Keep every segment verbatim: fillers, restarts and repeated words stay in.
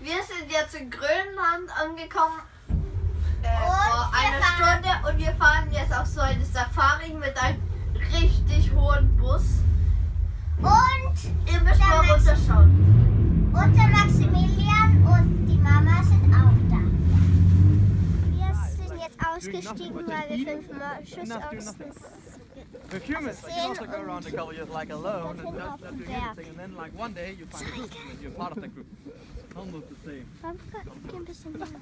Wir sind jetzt in Grönland angekommen äh, vor einer Stunde und wir fahren jetzt auf so eine Safari mit einem richtig hohen Bus. Und ihr müsst mal runterschauen. Und der Maximilian und die Mama sind auch da. Wir sind jetzt ausgestiegen, weil wir fünf Moschusochsen With humans, you can also go around the gully like alone and not, not doing anything, and then like one day you find a group and you're part of that group. Almost the same. Geh ein bisschen näher.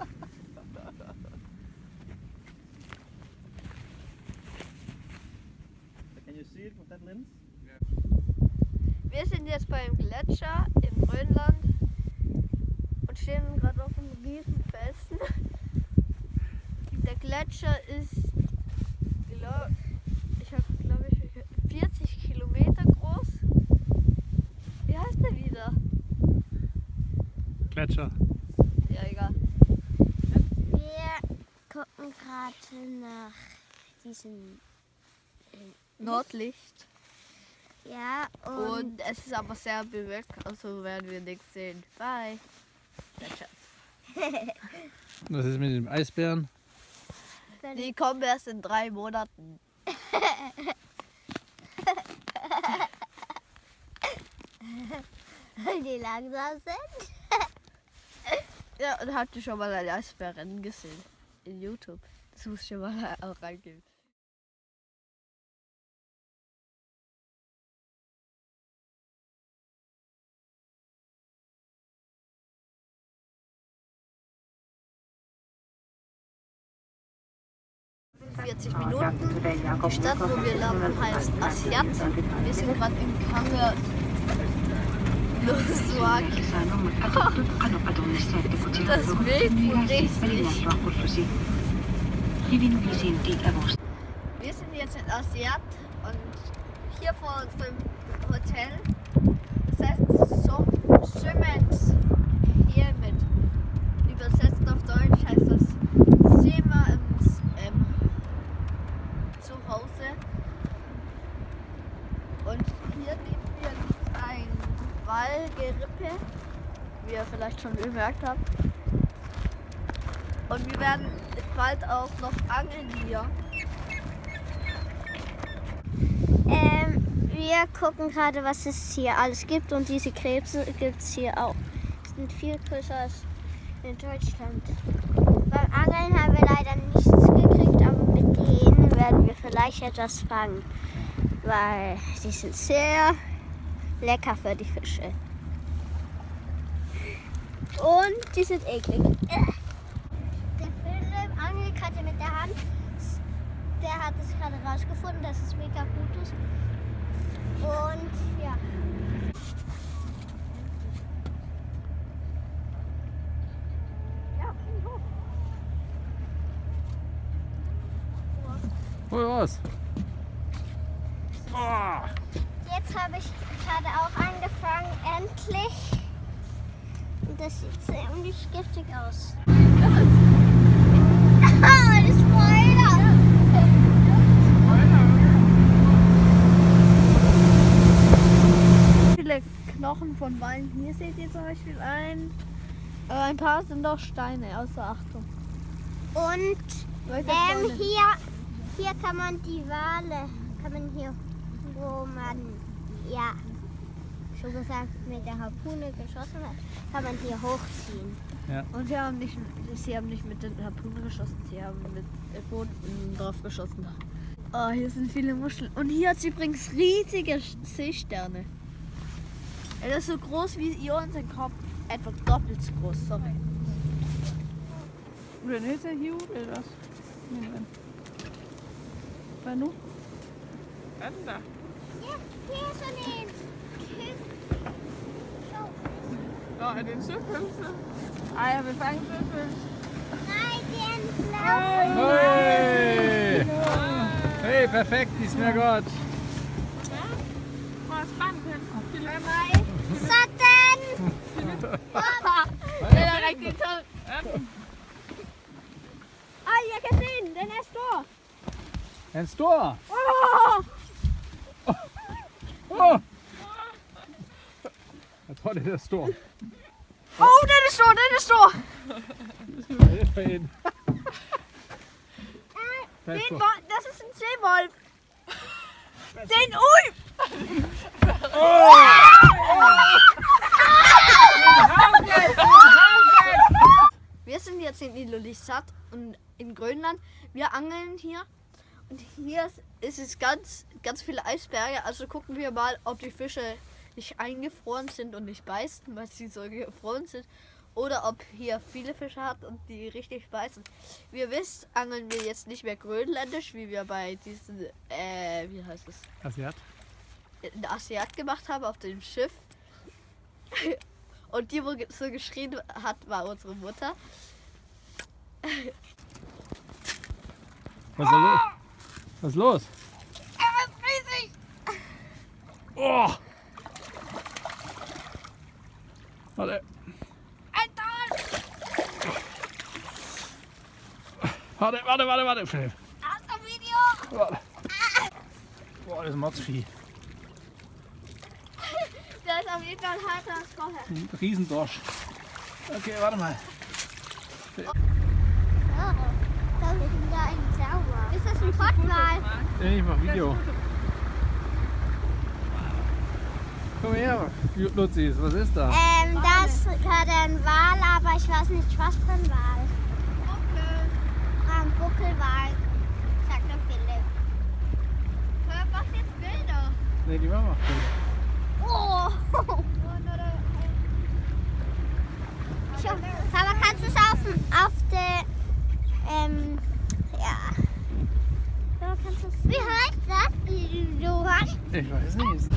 Can you see it with that lens? Wir sind jetzt beim Gletscher in Grönland und stehen gerade auf einem riesen Felsen. Der Gletscher ist, glaub, ich habe glaube ich vierzig Kilometer groß. Wie heißt der wieder? Gletscher. Ja, egal. Wir gucken gerade nach diesem Nordlicht. Ja, und, Und es ist aber sehr bewölkt, also werden wir nichts sehen. Bye. Was ist mit dem Eisbären? Die kommen erst in drei Monaten. weil die langsam sind. Ja, und habt ihr schon mal ein Eisbären gesehen? In YouTube. Das muss ich mal auch reingeben. vierzig Minuten. Die Stadt, wo wir landen, heißt Aasiaat. Wir sind gerade in Kangerlussuaq. Das Bild richtig. Wir sind jetzt in Aasiaat und hier vor unserem Hotel. Das heißt so Schwimmen hier mit. Übersetzt auf Deutsch heißt das Zimmer im ähm, Zuhause. Und hier neben mir liegt ein Wallgerippe, wie ihr vielleicht schon bemerkt habt. Und wir werden bald auch noch angeln hier. Ähm, wir gucken gerade, was es hier alles gibt, und diese Krebse gibt es hier auch. Die sind viel größer als in Deutschland. Beim Angeln haben wir leider nichts gekriegt, aber mit denen werden wir vielleicht etwas fangen, weil die sind sehr lecker für die Fische. Und die sind eklig. Der Philipp angelt gerade mit der Hand. Der hat es gerade rausgefunden, dass es mega gut ist. Und ja. Hol raus! Oh. Jetzt habe ich gerade auch angefangen, endlich. Und das sieht ziemlich giftig aus. Ah, das Spoiler! Viele Knochen von Wallen. Hier seht ihr zum Beispiel ein. Aber ein paar sind doch Steine, außer Achtung. Und ähm, hier, hier kann man die Wale, kann man hier, wo man, ja, schon gesagt, mit der Harpune geschossen hat, kann man hier hochziehen. Ja. Und sie haben nicht, sie haben nicht mit den Harpunen geschossen, sie haben mit Booten drauf geschossen. Oh, hier sind viele Muscheln. Und hier hat es übrigens riesige Seesterne. Er ist so groß wie ihr unser Kopf, etwa doppelt so groß, sorry. René är huge eller vad? Min vän. Vad nu? Vänta. Ja, hier ist so ein Nå, er det en søpølse? Ej, jeg vil fange en søpølse. Nein, den blauen. Hey! Hey, perfekt, die smager godt. Ja. Prøv at spænde den. Sådan! Den er rigtig tung. Ja. Ej, jeg kan se den, den er stor. En stor! Oh! Oh! Jeg tror, det er stor. Oh, der ist da, der ist da. Hilfe ihn. Den Wolf, das ist ein Seewolf. Den Ui! Oh! Wir sind jetzt in Ilulissat und in Grönland. Wir angeln hier und hier ist es ganz, ganz viele Eisberge. Also gucken wir mal, ob die Fische nicht eingefroren sind und nicht beißen, weil sie so gefroren sind. Oder ob hier viele Fische hat und die richtig beißen. Wie ihr wisst, angeln wir jetzt nicht mehr grönländisch, wie wir bei diesem, äh, wie heißt es? Asiat. In Asiat gemacht haben auf dem Schiff. Und die, wo so geschrien hat, war unsere Mutter. Was ist los? Was ist los? Er ist riesig! Oh! Warte. Ein Tal! Warte, warte, warte, warte, Philipp. Hast du ein Video? Warte. Boah, das ist ein Mordsvieh. Der ist auf jeden Fall harter als vorher. Ein Riesendorsch. Okay, warte mal. Oh, da ist da ein Sauer. Ist das ein Pottwal? Nee, ich mach Video. Komm her, Lutzis, was ist da? Ähm, das ist gerade ein Wal, aber ich weiß nicht, was für ein Wal. Ein Buckelwal, sagt der Philipp. Hör, mach jetzt Bilder. Nee, die Mama. Oh! Ich hoffe, Papa, kannst du es auf, auf der, ähm, ja. Papa, kannst du es Wie heißt das? Du hast? Ich weiß nicht.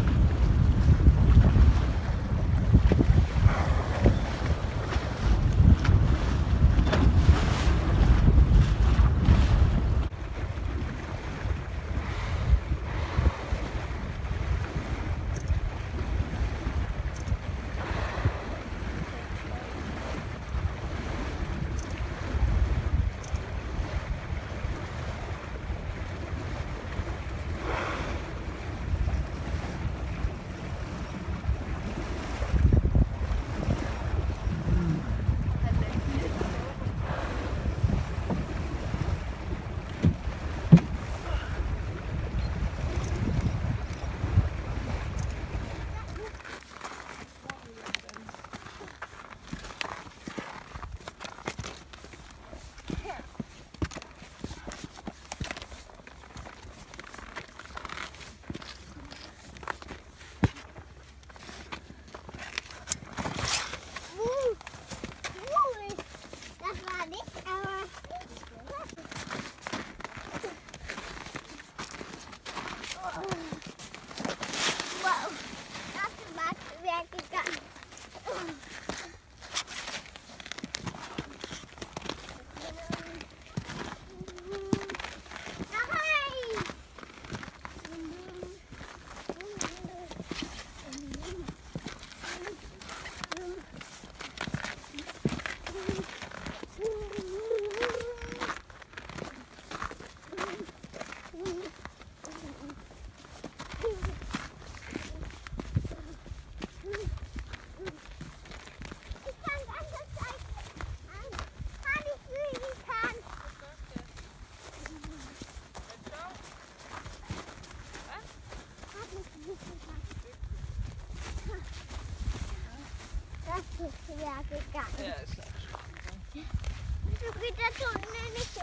Das war nicht, aber... Wow, das war schwer gegangen. Das ist schwer gegangen. Ja, ist klar. Du geht das unten nicht